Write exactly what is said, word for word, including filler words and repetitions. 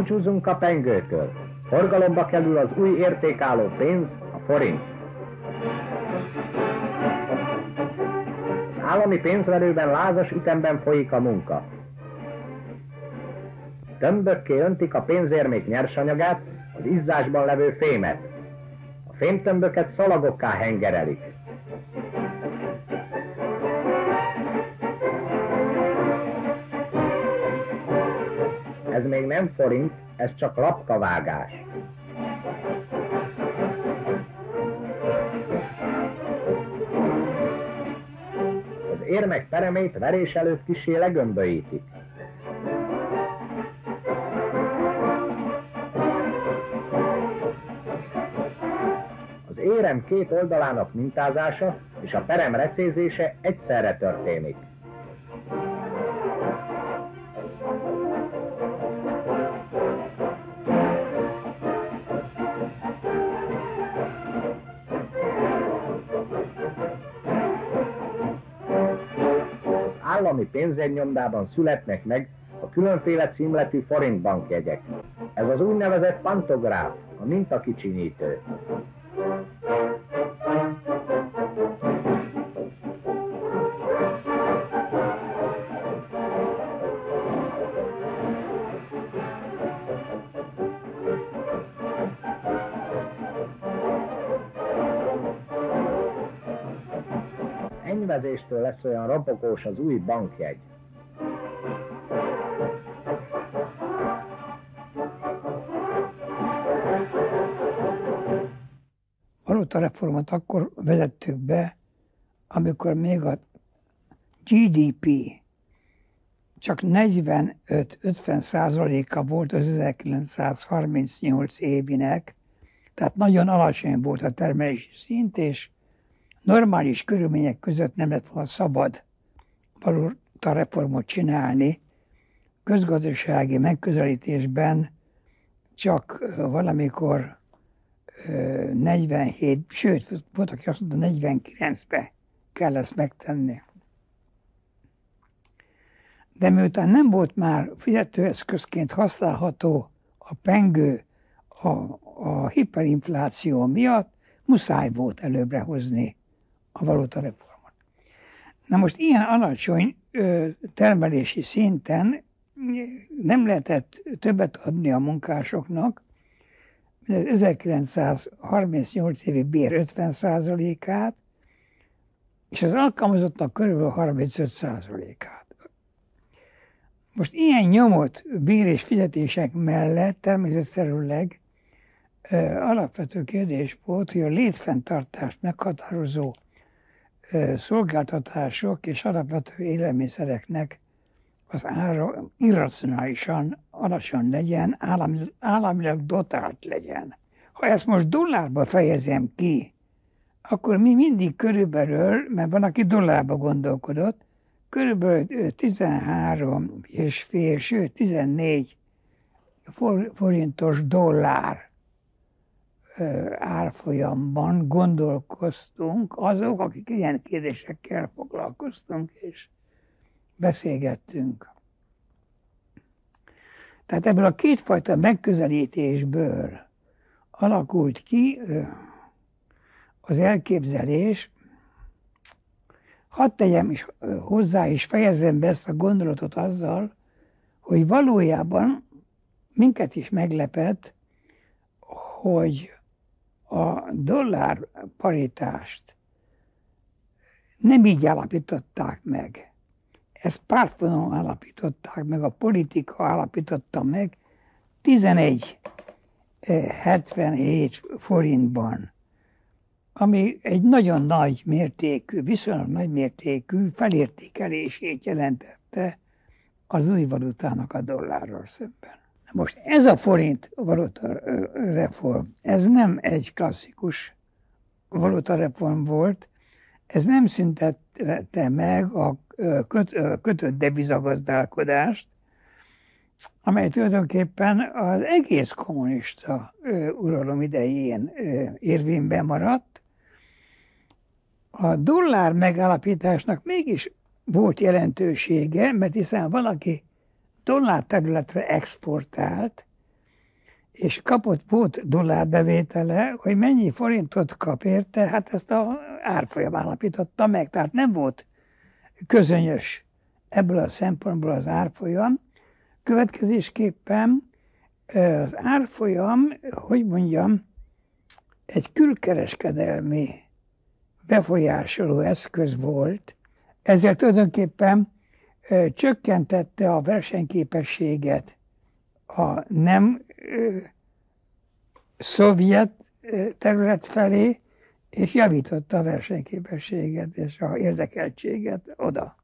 Búcsúzzunk a pengőtől. Forgalomba kerül az új értékálló pénz, a forint. Az állami pénzverőben lázas ütemben folyik a munka. Tömbökké öntik a pénzérmék nyersanyagát, az izzásban levő fémet. A fémtömböket szalagokká hengerelik. Ez még nem forint, ez csak lapkavágás. Az érmek peremét verés előtt kissé legömbölyítik. Az érem két oldalának mintázása és a perem recézése egyszerre történik. Állami pénzegynyomdában születnek meg a különféle címletű forintbankjegyek. Ez az úgynevezett pantográf, a mintakicsinyítő. Enyvezéstől lesz olyan ropogós az új bankjegy. Valutareformot akkor vezettük be, amikor még a gé dé pé csak negyvenöt-ötven százaléka volt az ezerkilencszázharmincnyolc évinek, tehát nagyon alacsony volt a termelési szint, és normális körülmények között nem lett volna szabad valutareformot csinálni. Közgazdasági megközelítésben csak valamikor negyvenhét, sőt, volt, aki azt mondta, negyvenkilencben kell ezt megtenni. De miután nem volt már fizetőeszközként használható a pengő a, a hiperinfláció miatt, muszáj volt előbbre hozni a valutareformot. Na most ilyen alacsony ö, termelési szinten nem lehetett többet adni a munkásoknak, mint az ezerkilencszázharmincnyolc évi bér ötven százalékát, és az alkalmazottak körülbelül harmincöt százalékát. Most ilyen nyomott bér és fizetések mellett természetszerűleg ö, alapvető kérdés volt, hogy a létfenntartást meghatározó ö, szolgáltatások és alapvető élelmiszereknek az ára irracionálisan alacsony legyen, állami, államilag dotált legyen. Ha ezt most dollárba fejezem ki, akkor mi mindig körülbelül, mert van, aki dollárba gondolkodott, körülbelül tizenhárom és fél, sőt tizennégy forintos dollár árfolyamban gondolkoztunk, azok, akik ilyen kérdésekkel foglalkoztunk, és beszélgettünk. Tehát ebből a kétfajta megközelítésből alakult ki az elképzelés. Hadd tegyem is hozzá, és fejezem be ezt a gondolatot azzal, hogy valójában minket is meglepett, hogy a dollár paritást nem így állapították meg. Ezt pártfonalon állapították meg, a politika állapította meg tizenegy hetvenhét forintban, ami egy nagyon nagy mértékű, viszonylag nagy mértékű felértékelését jelentette az új valutának a dollárral szemben. Most ez a forint valutareform, ez nem egy klasszikus valutareform volt, ez nem szüntette meg a kötött devizagazdálkodást, amely tulajdonképpen az egész kommunista uralom idején érvényben maradt. A dollár megállapításnak mégis volt jelentősége, mert hiszen valaki dollár területre exportált, és kapott, volt dollárbevétele, hogy mennyi forintot kap érte, hát ezt a árfolyam állapította meg, tehát nem volt közönyös ebből a szempontból az árfolyam. Következésképpen az árfolyam, hogy mondjam, egy külkereskedelmi befolyásoló eszköz volt, ezzel tulajdonképpen ö, csökkentette a versenyképességet a nem ö, szovjet ö, terület felé, és javította a versenyképességet és a érdekeltséget oda.